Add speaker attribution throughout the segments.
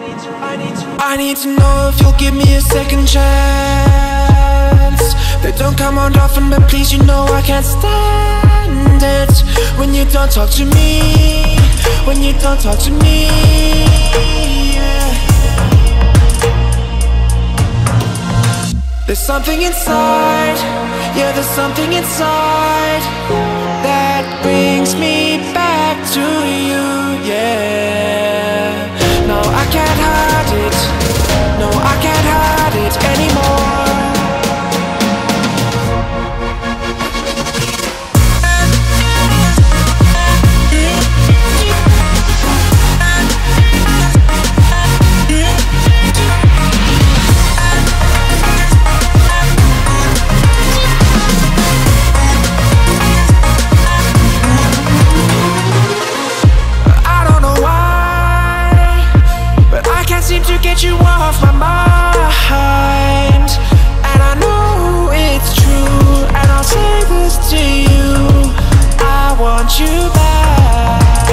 Speaker 1: I need to know if you'll give me a second chance. They don't come around often, but please, you know I can't stand it when you don't talk to me, when you don't talk to me, yeah. There's something inside, yeah, there's something inside that brings me back to you, yeah. No, I can't hide it, no, I can't hide it anymore. Seem to get you off my mind, and I know it's true, and I'll say this to you, I want you back.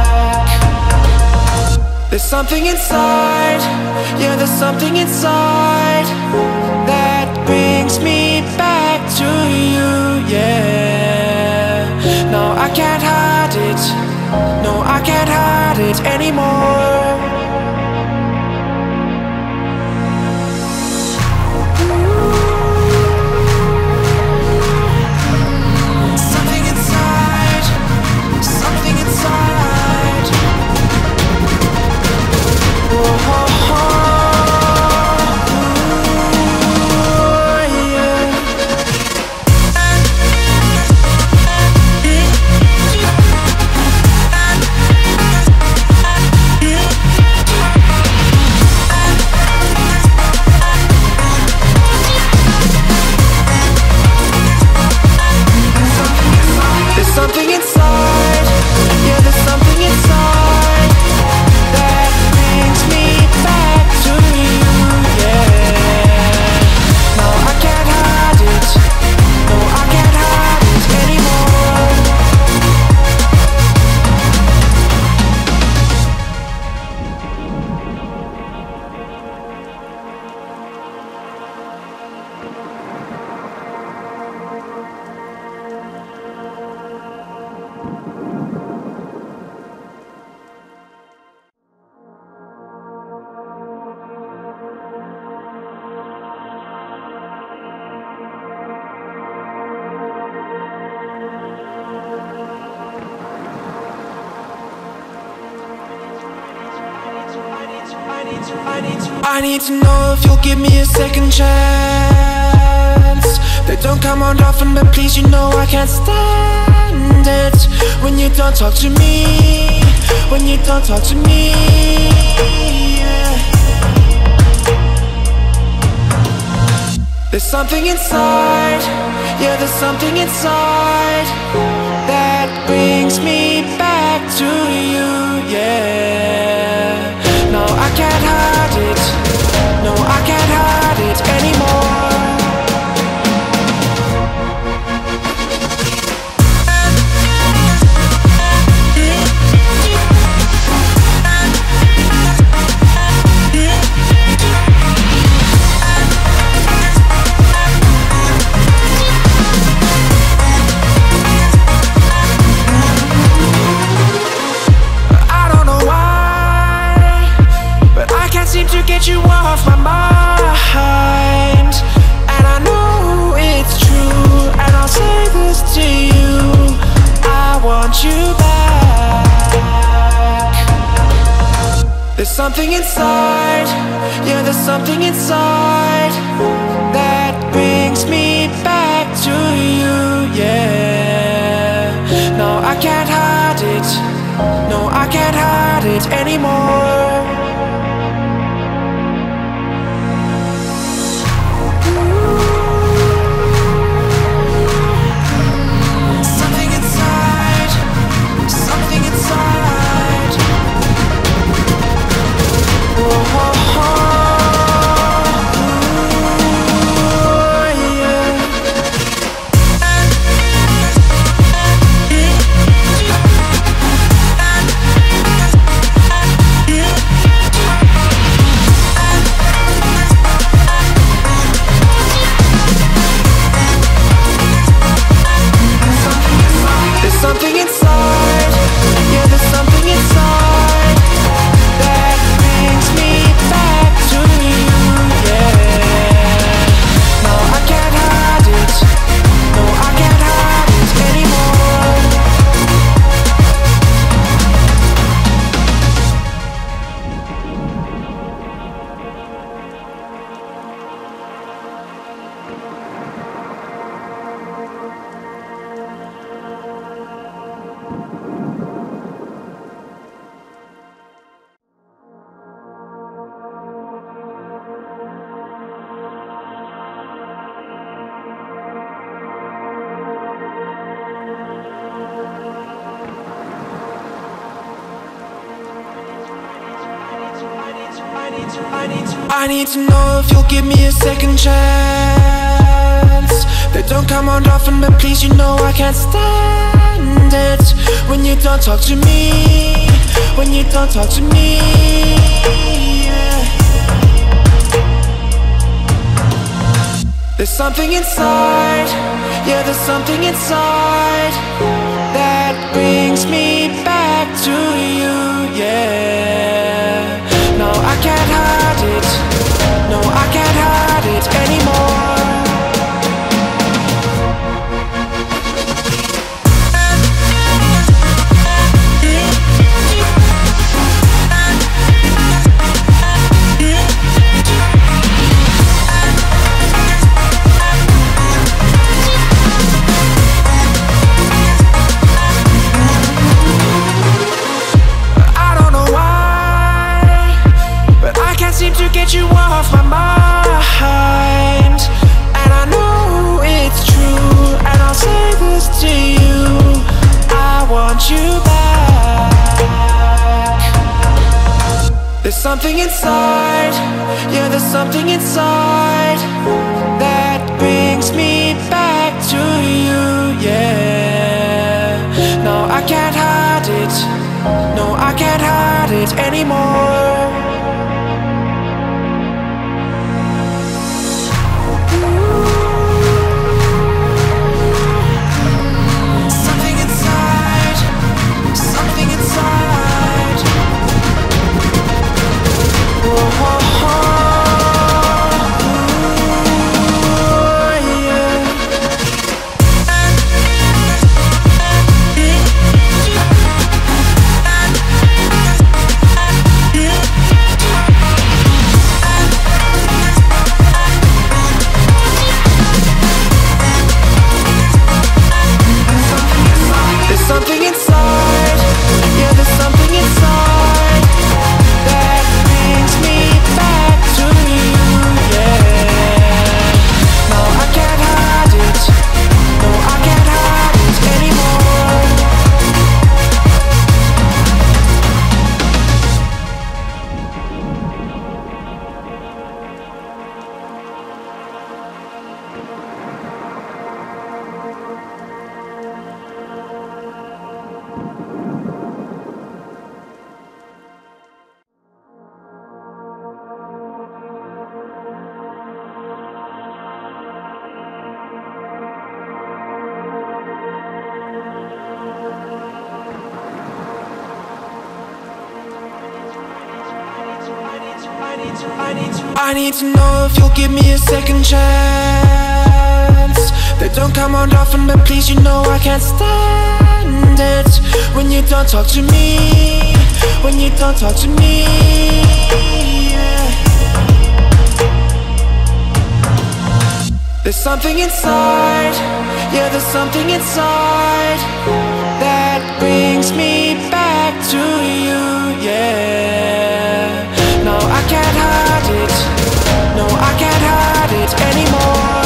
Speaker 1: There's something inside, yeah, there's something inside that brings me back to you, yeah. No, I can't hide it, no, I can't hide it anymore. Something inside, yeah, there's something inside that brings me back to you, yeah. No, I can't hide it, no, I can't hide it I need to know if you'll give me a second chance. They don't come around often, but please, you know I can't stand it when you don't talk to me, when you don't talk to me, yeah. There's something inside, yeah, there's something inside that brings me back to you, yeah. No, I can't hide it, no, I can't hide it anymore. Seem to get you off my mind, and I know it's true, and I'll say this to you, I want you back. There's something inside, yeah, there's something inside that brings me back to you, yeah. No, I can't hide it, no, I can't hide it anymore. I need to know if you'll give me a second chance. They don't come around often, but please, you know I can't stand it when you don't talk to me, when you don't talk to me, yeah. There's something inside, yeah, there's something inside that brings me back to you, yeah. No, I can't hide it, no, I can't hide it anymore. Seem to get you off my mind, and I know it's true, and I'll say this to you, I want you back. There's something inside, yeah, there's something inside that brings me back to you, yeah. No, I can't hide it, no, I can't hide it anymore. Something inside, yeah, there's something inside that brings me back to you, yeah. No, I can't hide it, no, I can't hide it anymore. I need to know if you'll give me a second chance. They don't come around often, but please, you know I can't stand it when you don't talk to me, when you don't talk to me, yeah. There's something inside, yeah, there's something inside that brings me back to you, yeah. No, I can't hide it, no, I can't hide it anymore.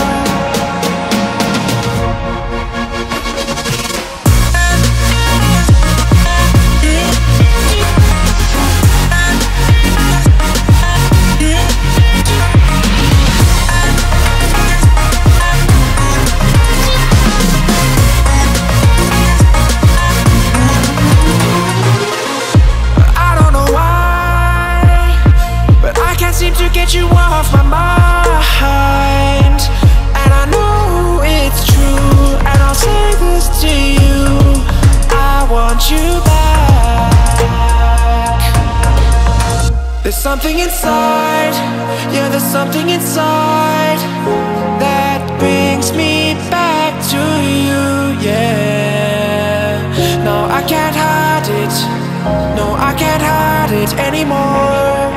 Speaker 1: Seem to get you off my mind, and I know it's true, and I'll say this to you, I want you back. There's something inside, yeah, there's something inside that brings me back to you, yeah. No, I can't hide it, no, I can't hide it anymore.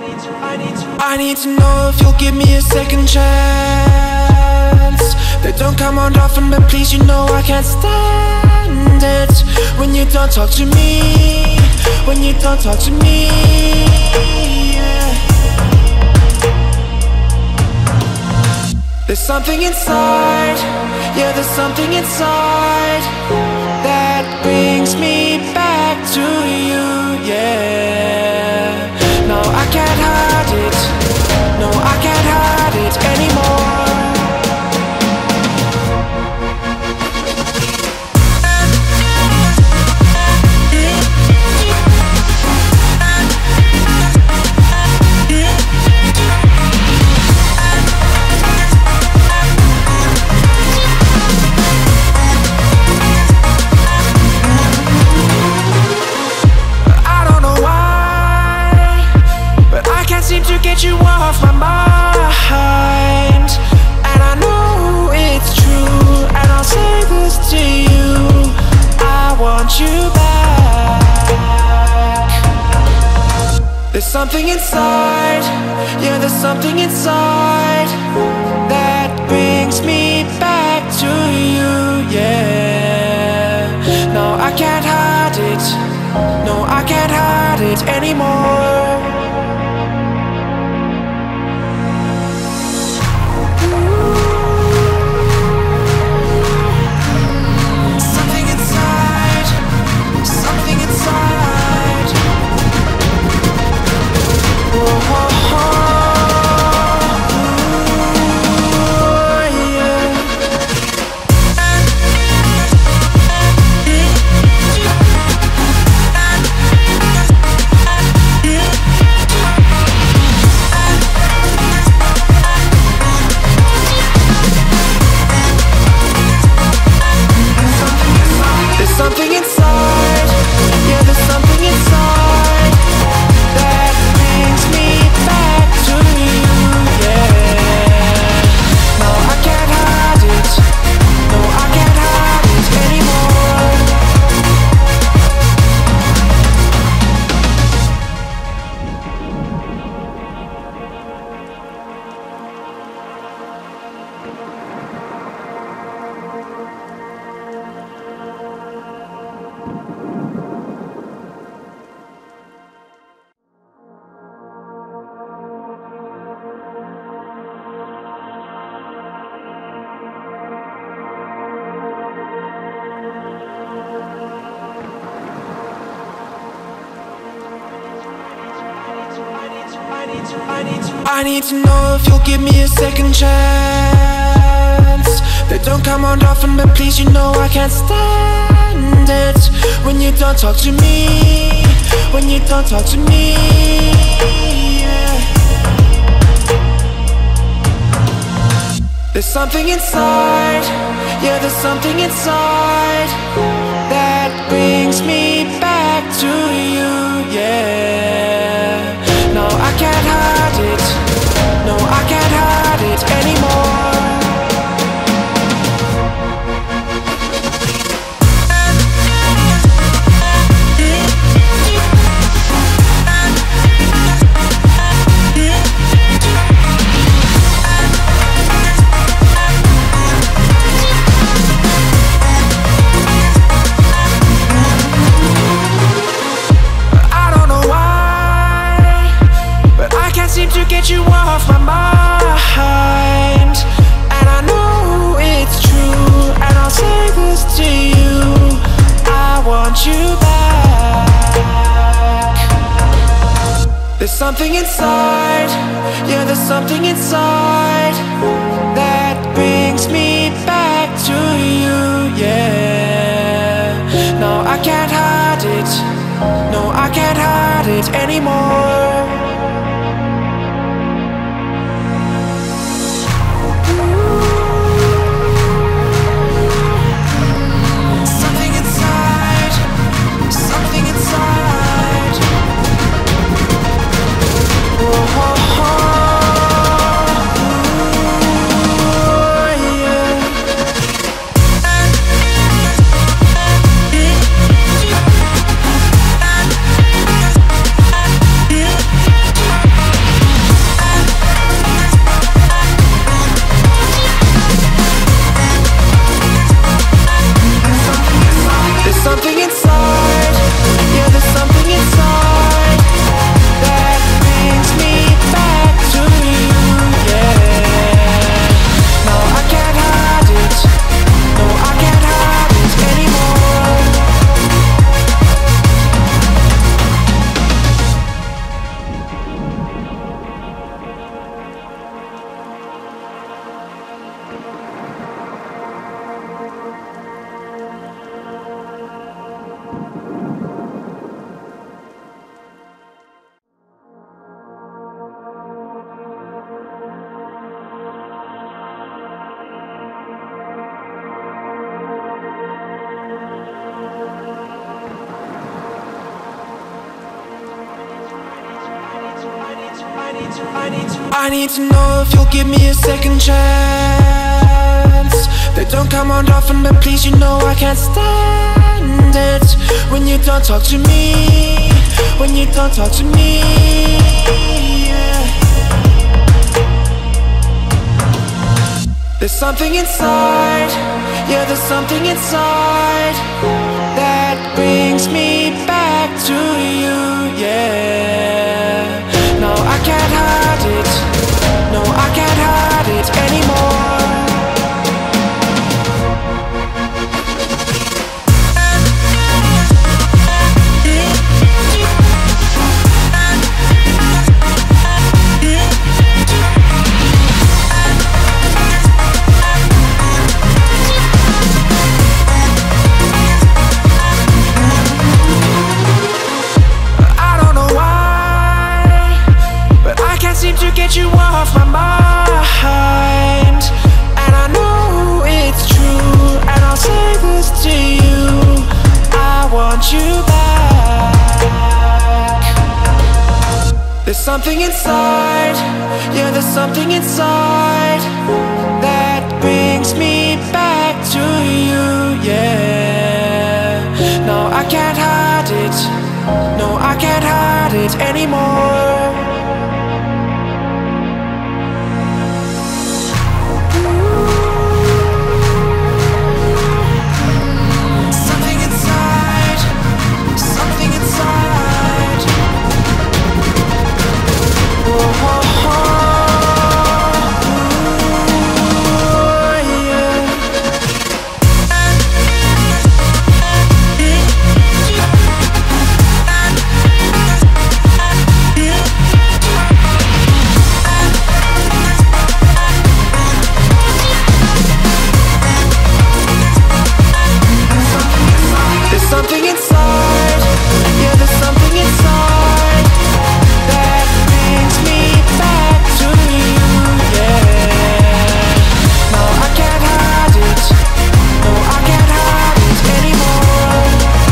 Speaker 1: I need to know if you'll give me a second chance. They don't come around often, but please, you know I can't stand it when you don't talk to me, when you don't talk to me, yeah. There's something inside, yeah, there's something inside that brings me back to you, yeah. No, I can't hide it, no, I can't hide it anymore. To get you off my mind, and I know it's true, and I'll say this to you, I want you back. There's something inside, yeah, there's something inside that brings me back to you, yeah. No, I can't hide it, no, I can't hide it anymore. Something inside, yeah, there's something inside that brings me back to you, yeah. No, I can't hide it, no, I can't hide it anymore. I need to know if you'll give me a second chance. They don't come around often, but please, you know I can't stand it when you don't talk to me, when you don't talk to me, yeah. There's something inside, yeah, there's something inside that brings me back to you, yeah. No, I can't hide it, no, I can't hide it anymore. Seem to get you off my mind, and I know it's true, and I'll say this to you, I want you back. There's something inside, yeah, there's something inside that brings me back to you, yeah. No, I can't hide it, no, I can't hide it anymore. I need to know if you'll give me a second chance. They don't come around often, but please, you know I can't stand it when you don't talk to me, when you don't talk to me, yeah. There's something inside, yeah, there's something inside that brings me back to you, yeah. No, I can't hide it, no, I can't hide it anymore. Seem to get you off my mind, and I know it's true, and I'll say this to you, I want you back. There's something inside, yeah, there's something inside that brings me back to you, yeah. No, I can't hide it, no, I can't hide it anymore. Something inside, yeah, there's something inside that brings me back to you, yeah. No, I can't hide it, no, I can't hide it anymore.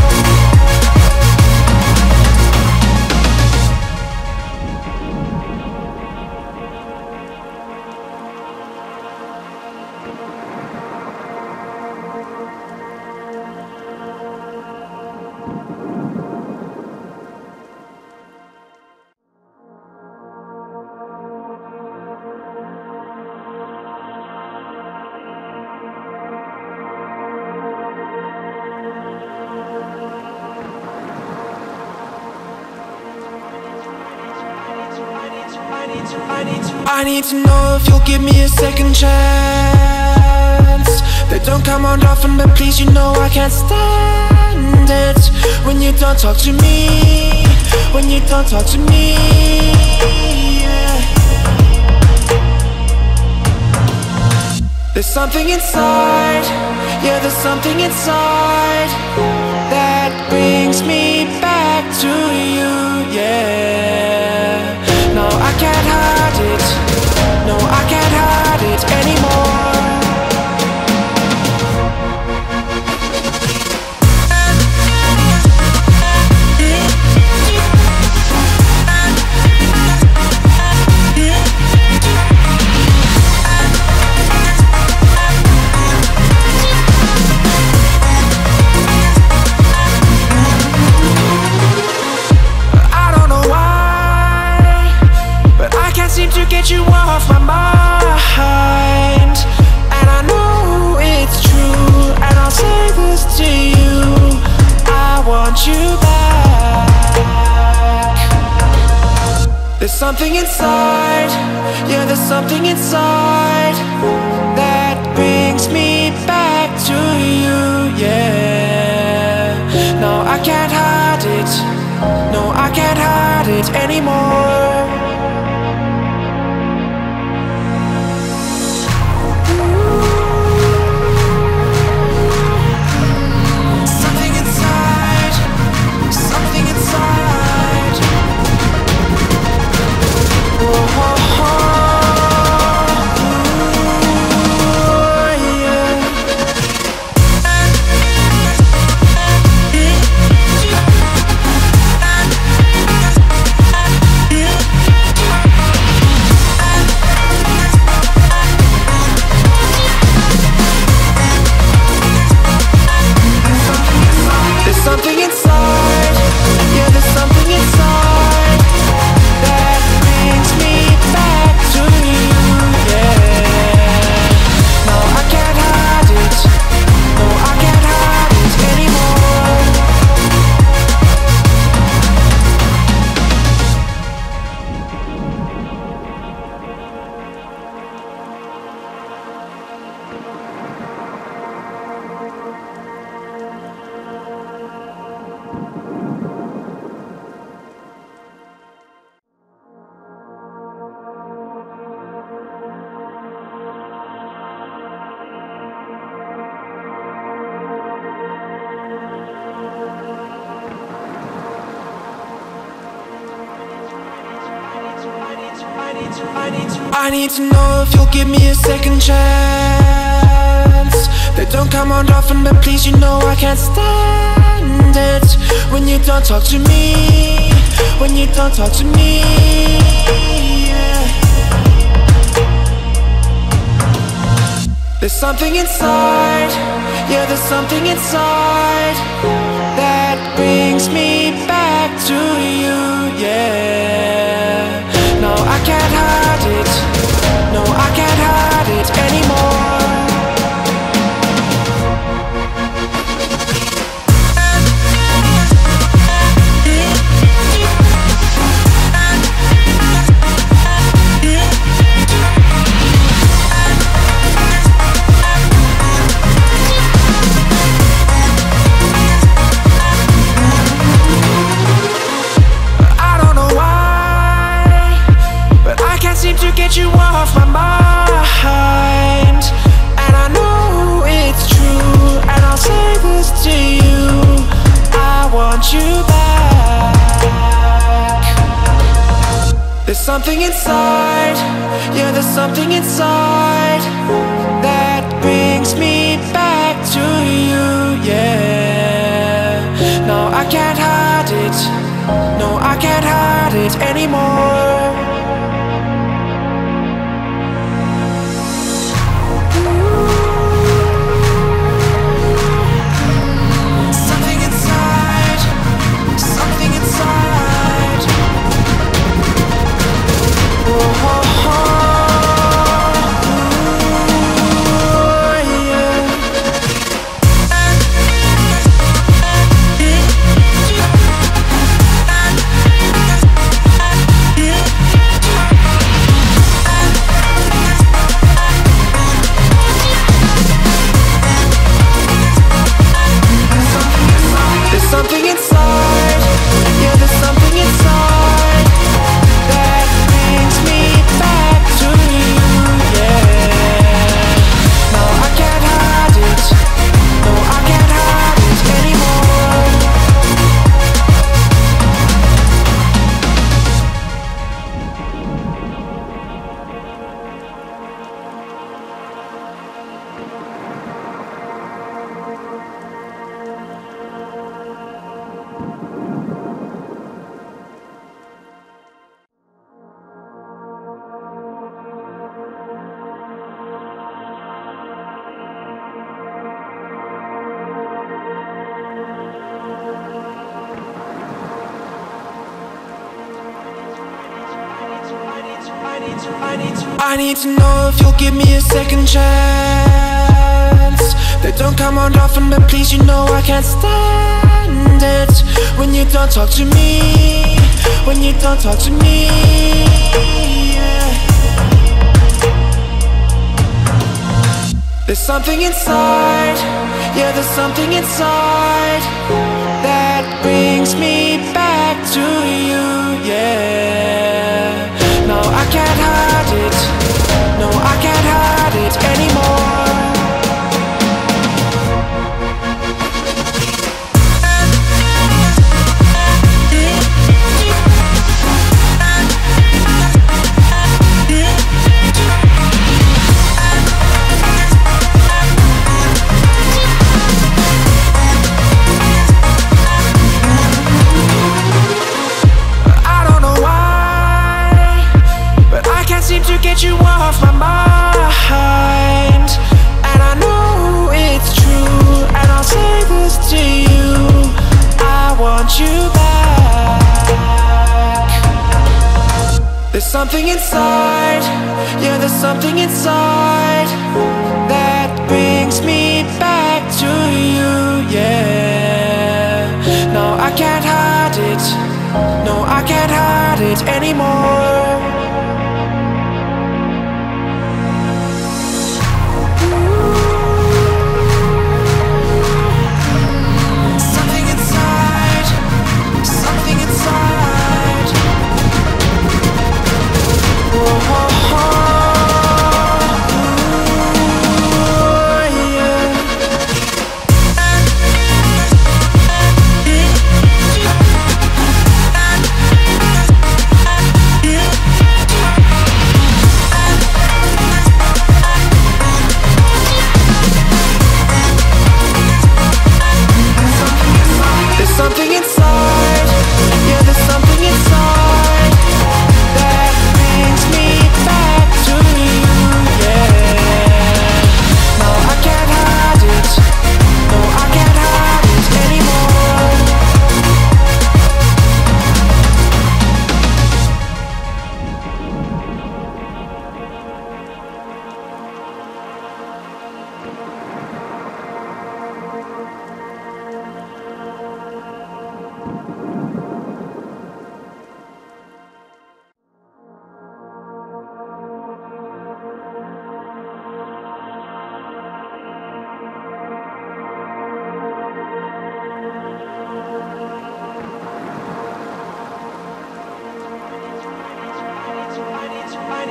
Speaker 1: I need to know if you'll give me a second chance. They don't come around often, but please, you know I can't stand it when you don't talk to me, when you don't talk to me, yeah. There's something inside, yeah, there's something inside that brings me back to you, yeah. No, I can't hide it, no, I can't hide it anymore. Seem to get you off my mind, and I know it's true, and I'll say this to you, I want you back. There's something inside, yeah, there's something inside that brings me back to you, yeah. No, I can't hide it, no, I can't hide it anymore. Yeah. I need to know if you'll give me a second chance. They don't come around often, but please, you know I can't stand it when you don't talk to me, when you don't talk to me, yeah. There's something inside, yeah, there's something inside that brings me back to you, yeah. No, I can't hide it, no, I can't hide it anymore. To get you off my mind, and I know it's true, and I'll say this to you, I want you back. There's something inside, yeah, there's something inside that brings me back to you, yeah. No, I can't hide it, no, I can't hide it anymore. I need to know if you'll give me a second chance. They don't come around often, but please, you know I can't stand it when you don't talk to me, when you don't talk to me, yeah. There's something inside, yeah, there's something inside that brings me back to you, yeah. No, I can't hide it, no, I can't hide it anymore. To get you off my mind, and I know it's true, and I'll say this to you, I want you back. There's something inside, yeah, there's something inside that brings me back to you, yeah. No, I can't hide it, no, I can't hide it anymore.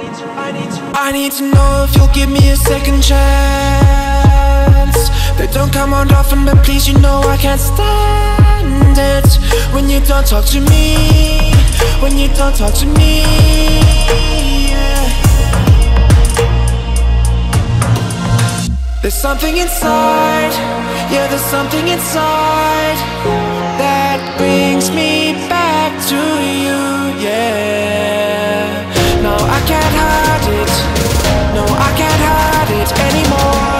Speaker 1: I need to know if you'll give me a second chance. They don't come around often, but please, you know I can't stand it when you don't talk to me, when you don't talk to me, yeah. There's something inside, yeah, there's something inside that brings me back to you, yeah. No, I can't hide it, no, I can't hide it anymore.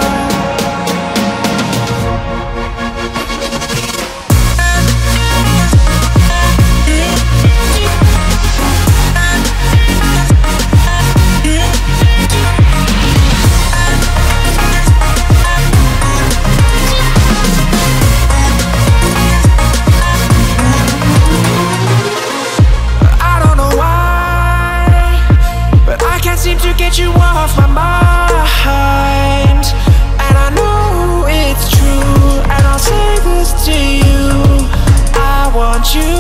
Speaker 1: Seem to get you off my mind, and I know it's true, and I'll say this to you, I want you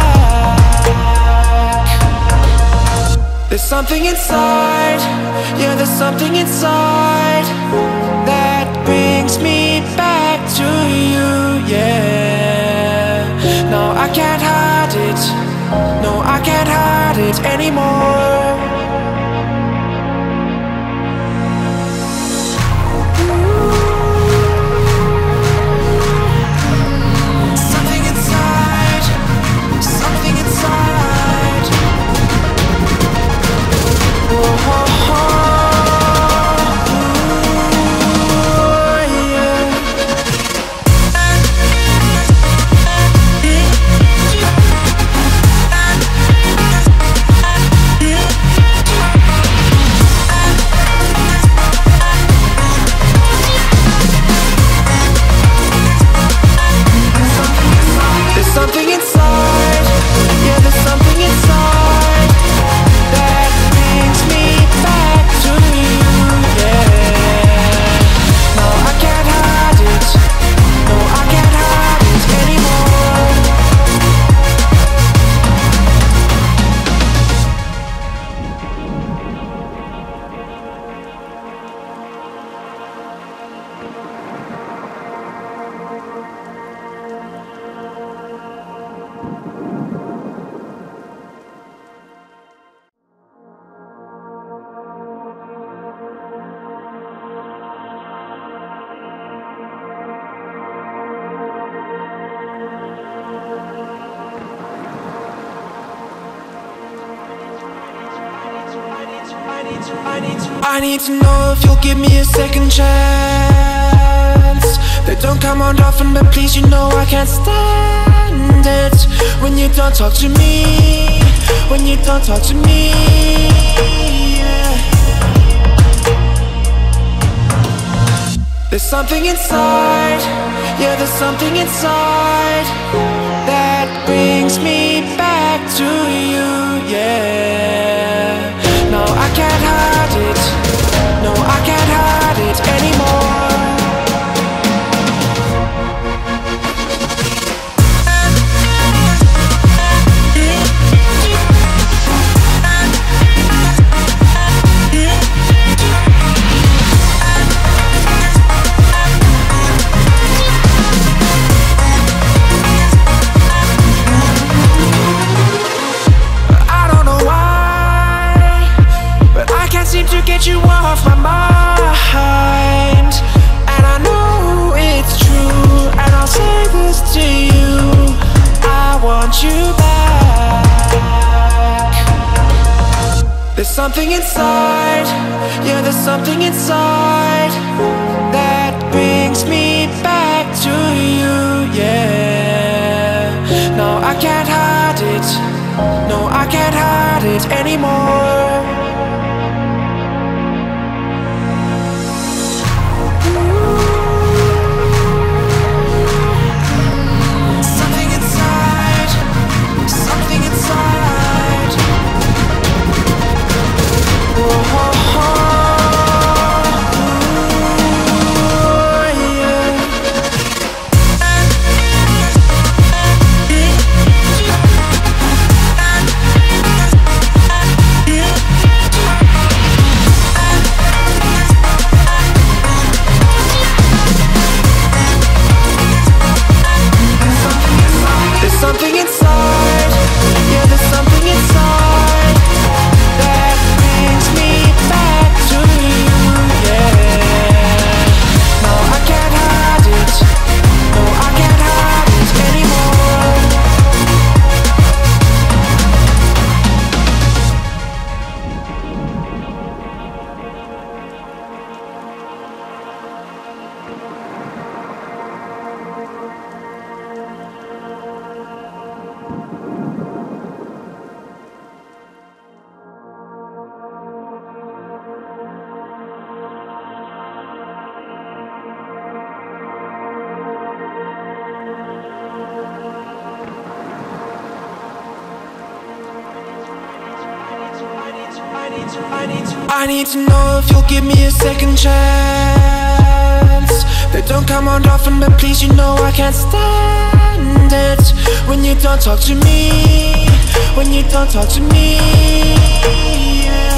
Speaker 1: back. There's something inside, yeah, there's something inside that brings me back to you, yeah. No, I can't hide it, no, I can't hide it anymore. Something inside, yeah, there's something inside that brings me back to you, yeah. No, I can't hide it, no, I can't hide it anymore. I need to know if you'll give me a second chance. They don't come around often, but please, you know I can't stand it when you don't talk to me, when you don't talk to me, yeah. There's something inside, yeah, there's something inside that brings me back to you, yeah. No, I can't hide it, no, I can't hide it anymore. Seem to get you off my mind, and I know it's true, and I'll say this to you, I want you back. There's something inside, yeah, there's something inside that brings me back to you, yeah. No, I can't hide it, no, I can't hide it anymore.
Speaker 2: Yeah.
Speaker 1: I need to know if you'll give me a second chance. They don't come around often, but please, you know I can't stand it when you don't talk to me, when you don't talk to me, yeah.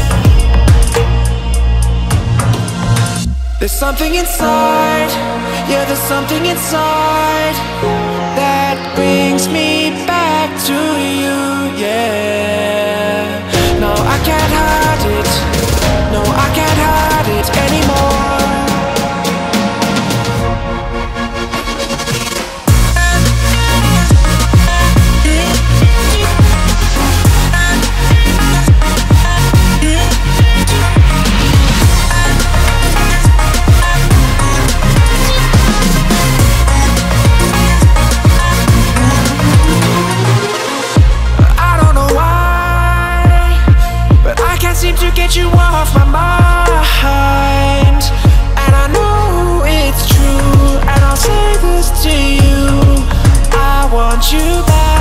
Speaker 1: There's something inside, yeah, there's something inside that brings me back to you, yeah. No, I can't hide it, no, I can't hide it anymore. To get you off my mind, and I know it's true, and I'll say this to you, I want you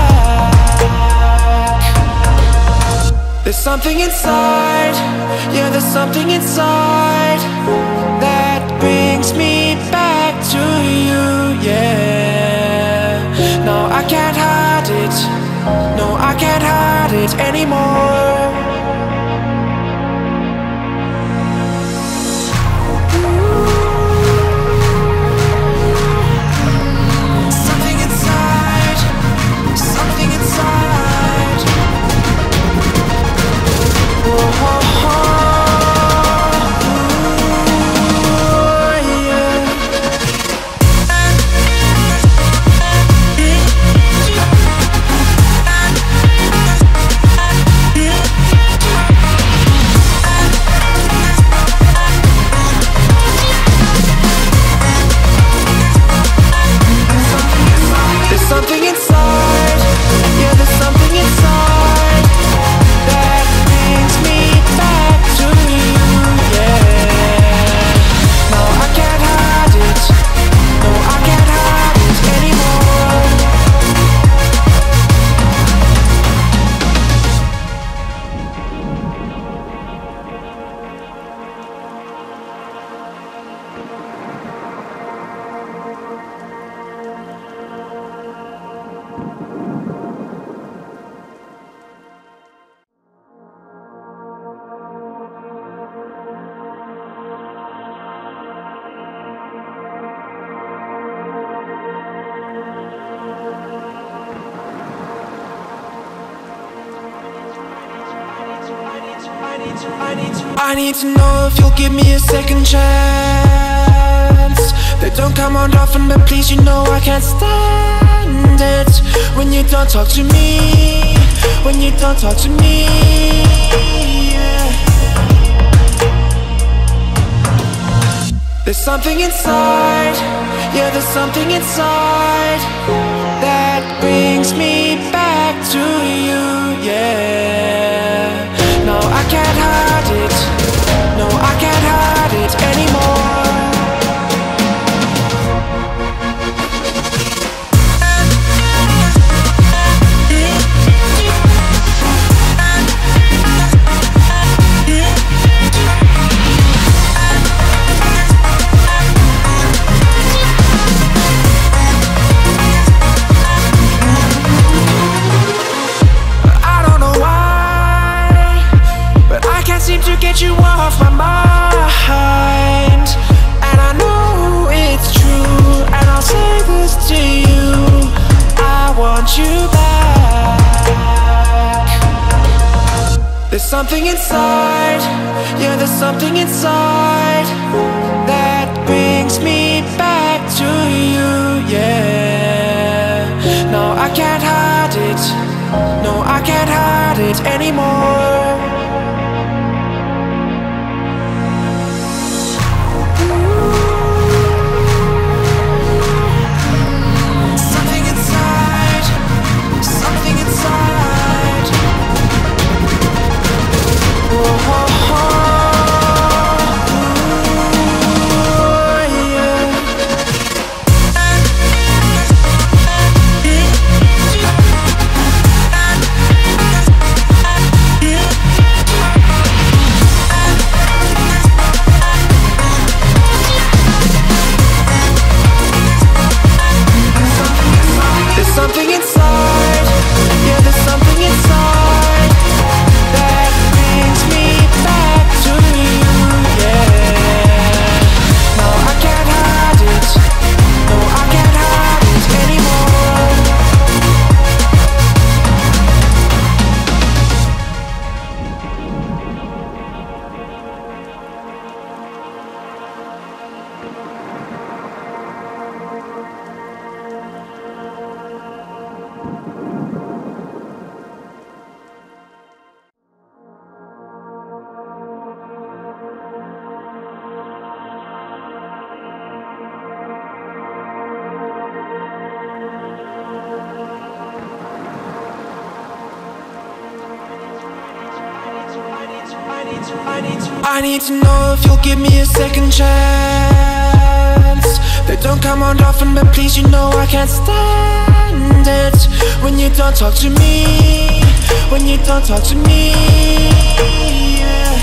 Speaker 1: back. There's something inside, yeah, there's something inside that brings me back to you, yeah. No, I can't hide it, no, I can't hide it anymore. I need to know if you'll give me a second chance. They don't come around often, but please, you know I can't stand it when you don't talk to me, when you don't talk to me, yeah. There's something inside, yeah, there's something inside that brings me back to you, yeah. No, I can't hide it, no, I can't hide it anymore. Seem to get you off my mind, and I know it's true, and I'll say this to you, I want you back. There's something inside, yeah, there's something inside that brings me back to you, yeah. No, I can't hide it, no, I can't hide it anymore. Yeah. I need to know if you'll give me a second chance. They don't come around often, but please, you know I can't stand it when you don't talk to me, when you don't talk to me, yeah.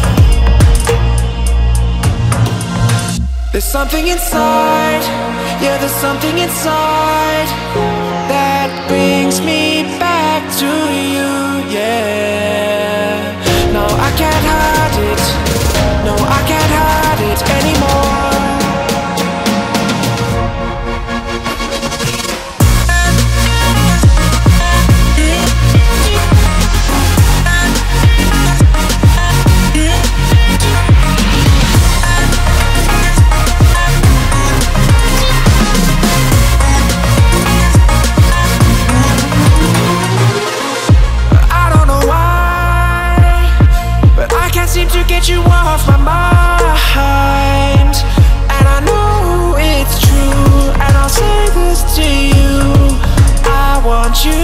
Speaker 1: There's something inside, yeah, there's something inside that brings me back to you, yeah. No, I can't hide it, no, I can't hide it anymore. Seem to get you off my mind, and I know it's true, and I'll say this to you, I want you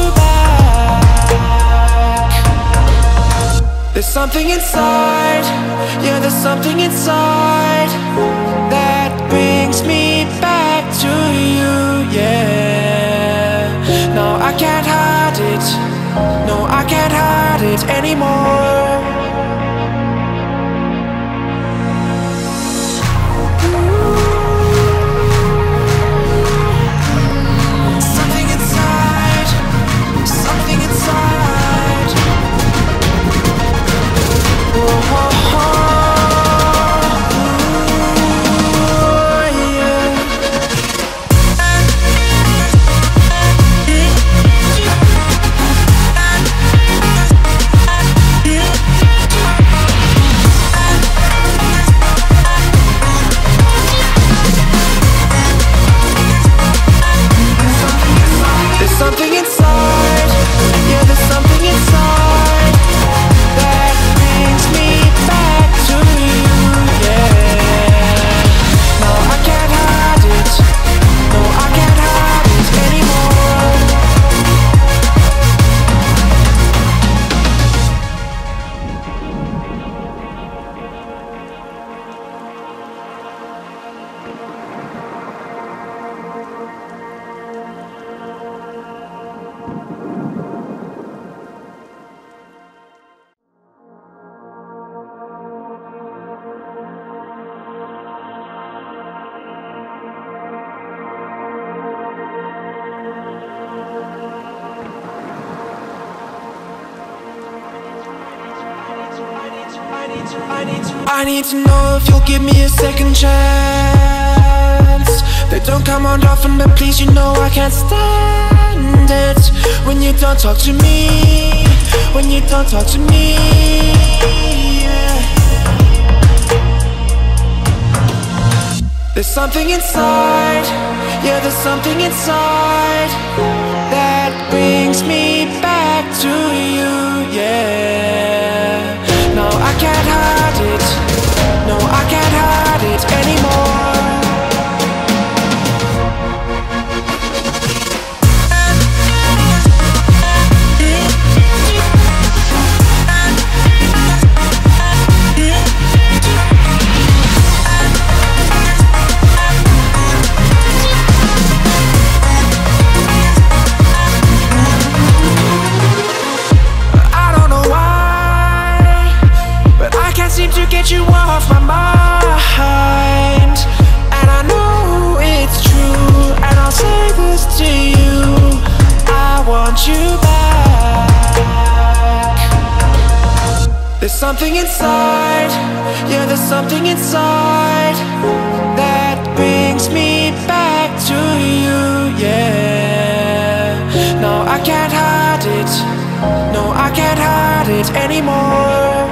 Speaker 1: back. There's something inside, yeah, there's something inside that brings me back to you, yeah. No, I can't hide it, no, I can't hide it anymore. Something inside, yeah, there's something inside that brings me back to you, yeah. No, I can't hide it, no, I can't hide it anymore. I need to know if you'll give me a second chance. They don't come around often, but please, you know I can't stand it when you don't talk to me, when you don't talk to me, yeah. There's something inside, yeah, there's something inside that brings me back to you, yeah. No, I can't hide it, no, I can't hide it anymore. Seem to get you off my mind, and I know it's true, and I'll say this to you, I want you back. There's something inside, yeah, there's something inside that brings me back to you, yeah. No, I can't hide it, no, I can't hide it anymore.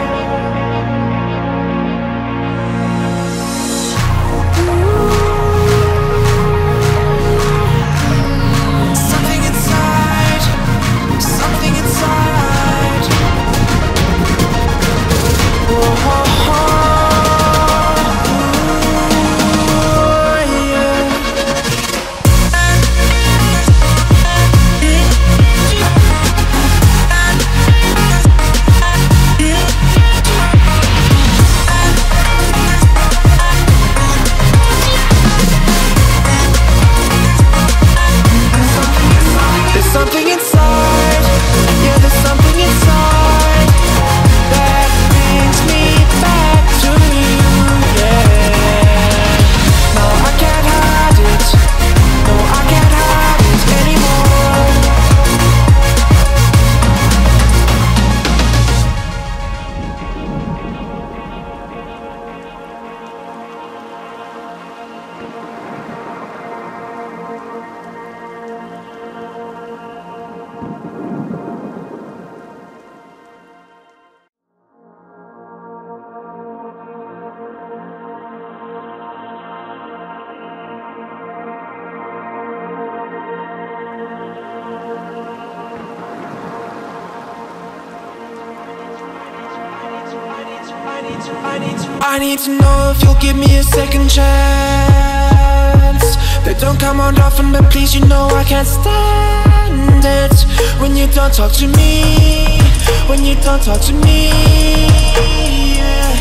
Speaker 1: I need to know if you'll give me a second chance. They don't come around often, but please, you know I can't stand it when you don't talk to me, when you don't talk to me, yeah.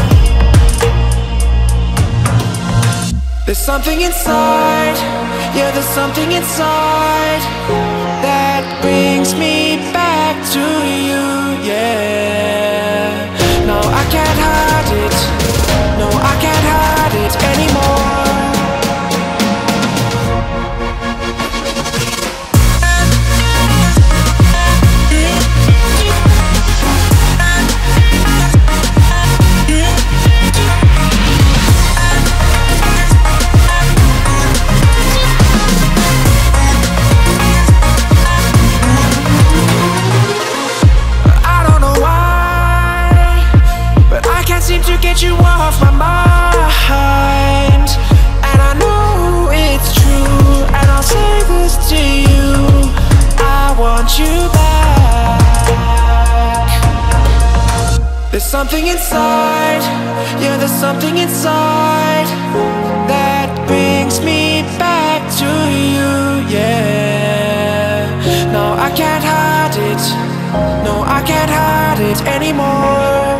Speaker 1: There's something inside, yeah, there's something inside that brings me back to you, yeah. No, I can't hide it, no, I can't hide it anymore. Seem to get you off my mind, and I know it's true, and I'll say this to you, I want you back. There's something inside, yeah, there's something inside that brings me back to you, yeah. No, I can't hide it, no, I can't hide it anymore.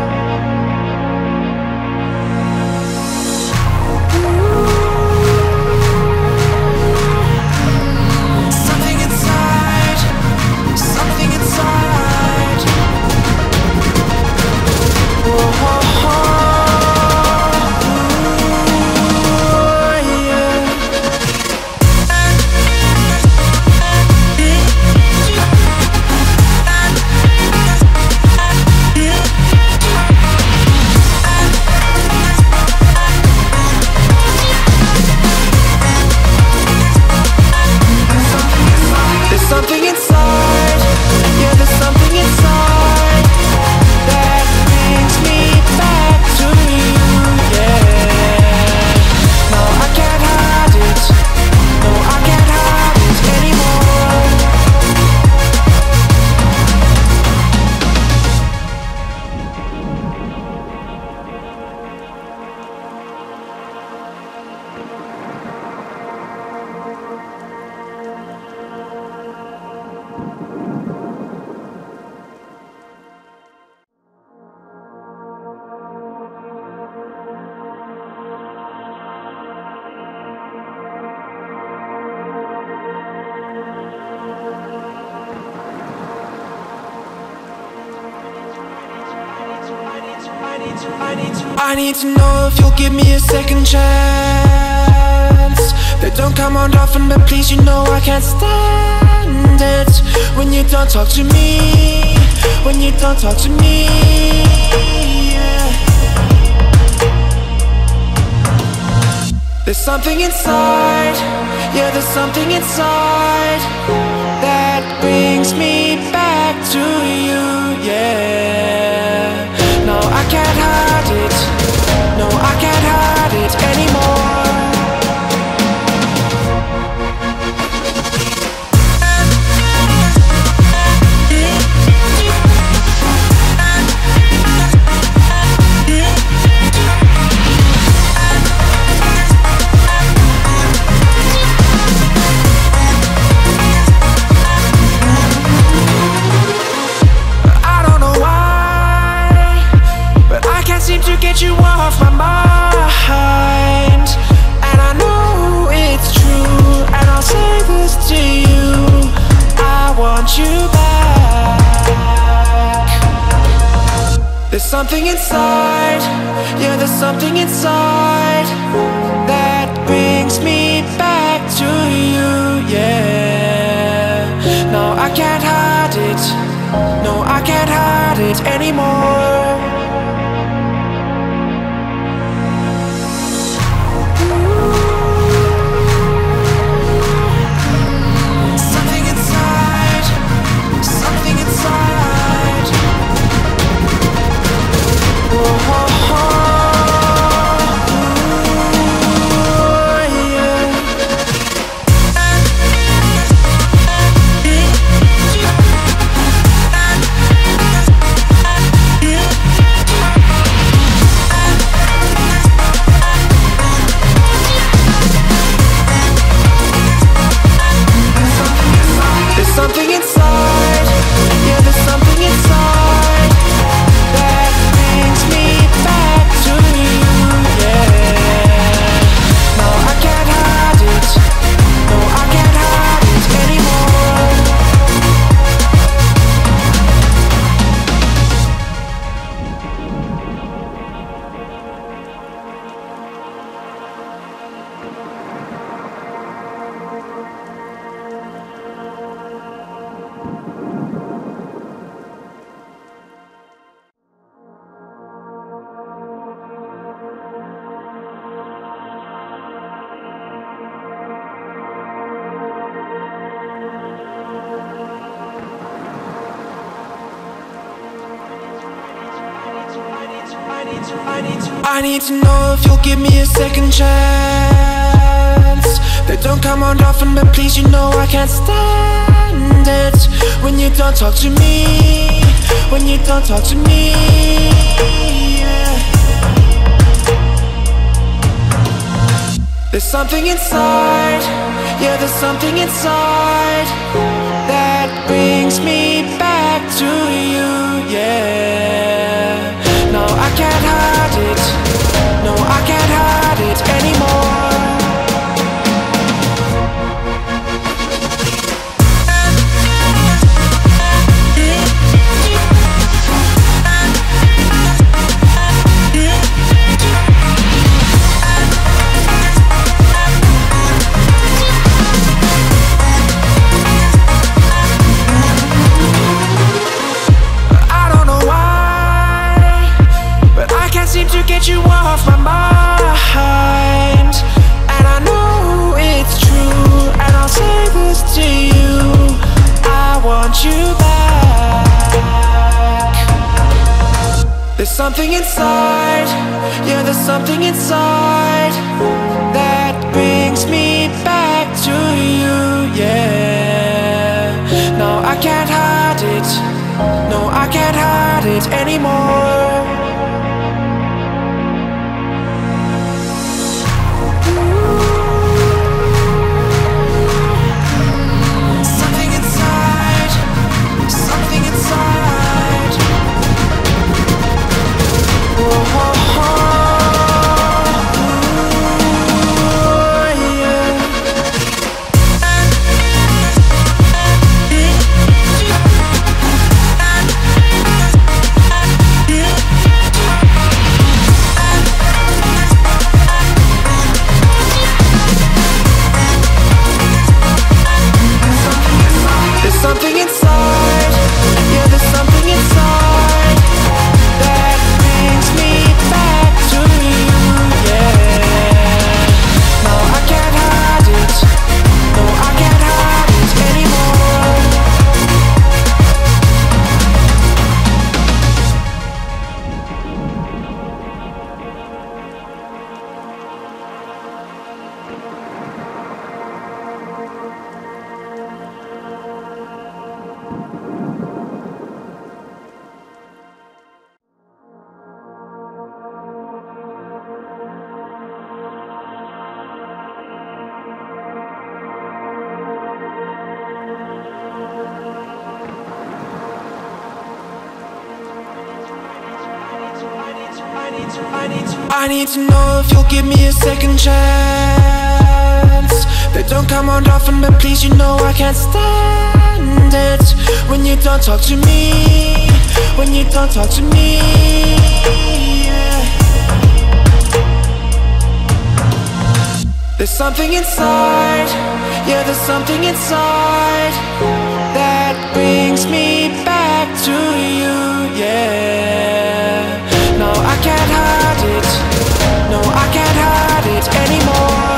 Speaker 1: Something inside, yeah, there's something inside that brings me back to you, yeah. No, I can't hide it, no, I can't hide it anymore. I need to know if you'll give me a second chance. They don't come around often, but please, you know I can't stand it when you don't talk to me, when you don't talk to me, yeah. There's something inside, yeah, there's something inside that brings me back to you, yeah. No, I can't hide it, no, I can't hide it anymore. Seem to get you off my mind, and I know it's true, and I'll say this to you, I want you back. There's something inside, yeah, there's something inside that brings me back to you, yeah. No, I can't hide it, no, I can't hide it anymore. I need to know if you'll give me a second chance. They don't come around often, but please, you know I can't stand it when you don't talk to me, when you don't talk to me, yeah. There's something inside, yeah, there's something inside that brings me back to you, yeah. No, I can't hide it, no, I can't hide it anymore. To get you off my mind, and I know it's true, and I'll say this to you, I want you back. There's something inside, yeah, there's something inside that brings me back to you, yeah. No, I can't hide it, no, I can't hide it anymore. Something inside, yeah, there's something inside that brings me back to you, yeah. No, I can't hide it, no, I can't hide it anymore. I need to know if you'll give me a second chance. They don't come around often, but please, you know I can't stand it when you don't talk to me, when you don't talk to me, yeah. There's something inside, yeah, there's something inside that brings me back to you, yeah. No, I can't hide it, no, I can't hide it anymore.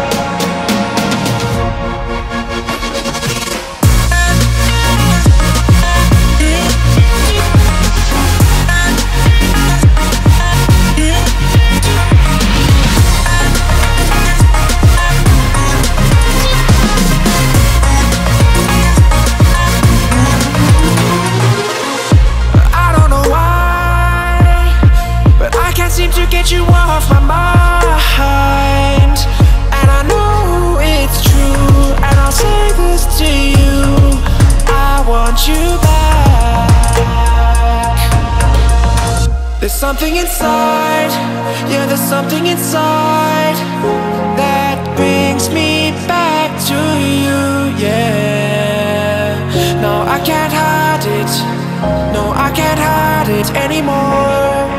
Speaker 1: Seem to get you off my mind, and I know it's true, and I'll say this to you, I want you back. There's something inside, yeah, there's something inside that brings me back to you, yeah. No, I can't hide it, no, I can't hide it anymore.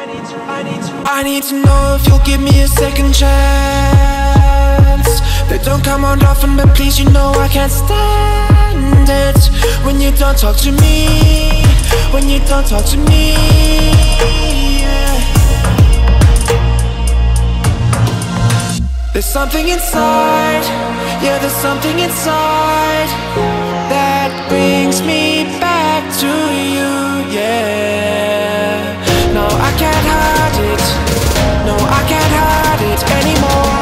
Speaker 1: I need to know if you'll give me a second chance. They don't come around often, but please, you know I can't stand it when you don't talk to me, when you don't talk to me, yeah. There's something inside, yeah, there's something inside that brings me back to you, yeah. No, I can't hide it, no, I can't hide it anymore.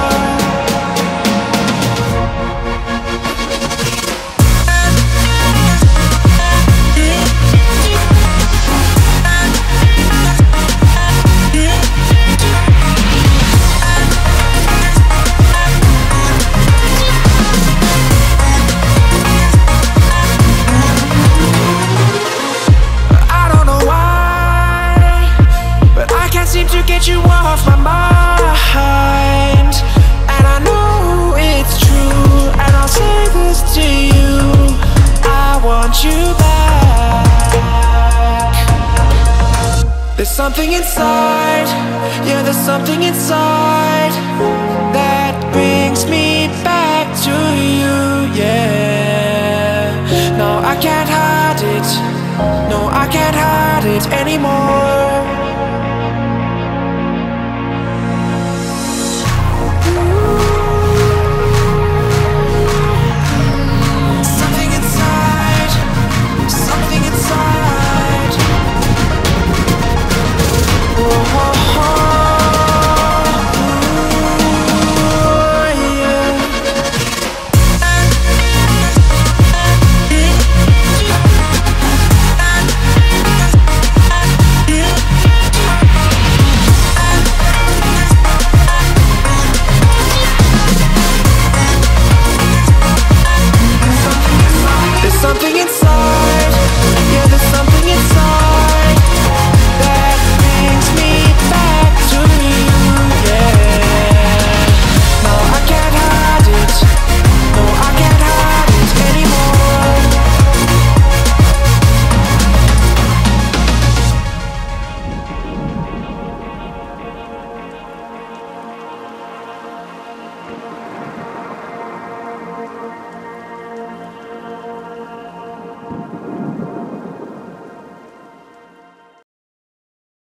Speaker 1: Seem to get you off my mind, and I know it's true, and I'll say this to you, I want you back. There's something inside, yeah, there's something inside that brings me back to you, yeah. No, I can't hide it, no, I can't hide it.